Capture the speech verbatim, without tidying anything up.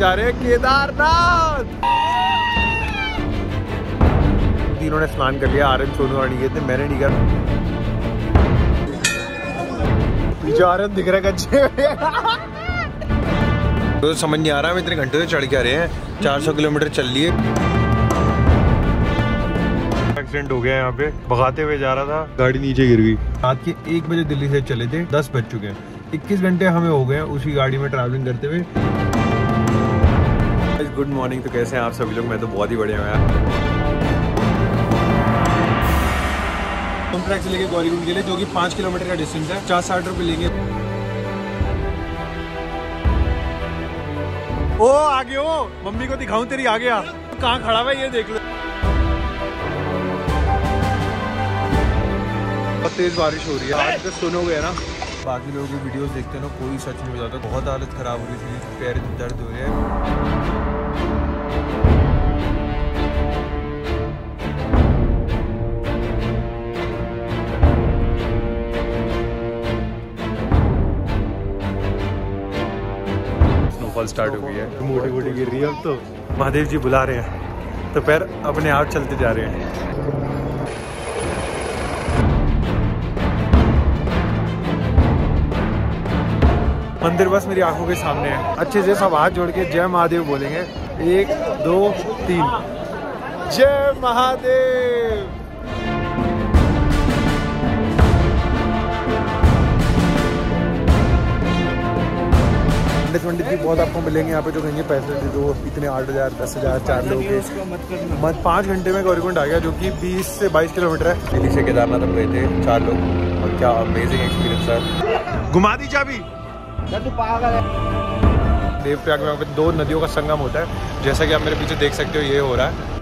जा रहे हैं केदारनाथ। तीनों ने स्नान कर लिया, आर्यन सोनू और गए थे, मैंने नहीं कर। पीछे आर्यन दिख रहा है कच्चे। तो समझ नहीं आ रहा हम इतने घंटे से चढ़ के आ रहे हैं, चार सौ किलोमीटर चल लिए। एक्सीडेंट हो गया यहाँ पे, भगाते हुए जा रहा था, गाड़ी नीचे गिर गई। रात के एक बजे दिल्ली से चले थे, दस बज चुके हैं, इक्कीस घंटे हमें हो गए हैं उसी गाड़ी में ट्रैवलिंग करते हुए। Good morning. तो कैसे हैं आप सभी लोग? मैं तो बहुत ही बढ़िया हूँ यार। हम ट्रैक से लेके गौरीकुंड के लिए, जो कि पाँच किलोमीटर का डिस्टेंस है, पचास साठ रुपए लेंगे। ओ आगे हो, मम्मी को दिखाऊं तेरी आ गया, कहाँ खड़ा हुआ ये देख लो। बहुत तेज बारिश हो रही है आज, तो सुनोगे ना बाकी लोगों की वीडियोस देखते हैं ना, कोई सच नहीं बताता। बहुत हालत खराब हो रही थी, पैर दर्द हो रहे हैं। स्नोफॉल स्टार्ट हो गई है, मोटी मोटी गिर रही है। अब तो महादेव जी बुला रहे हैं, तो पैर अपने आप चलते जा रहे हैं। मंदिर बस मेरी आंखों के सामने है। अच्छे से सब हाथ जोड़ के जय महादेव बोलेंगे, एक दो तीन, जय महादेव। पंडित पंडित भी बहुत आपको मिलेंगे यहाँ पे, जो कहेंगे पैसे दे दो, इतने आठ हजार दस हजार चार लोग के। मत पाँच घंटे में गौरीकुंड आ गया, जो कि बीस से बाईस किलोमीटर है। दिल्ली से केदारनाथ हम गए थे चार लोग, और क्या अमेजिंग एक्सपीरियंस था। घुमा दी चाबी। देवप्रयाग में दो नदियों का संगम होता है, जैसा कि आप मेरे पीछे देख सकते हो, ये हो रहा है।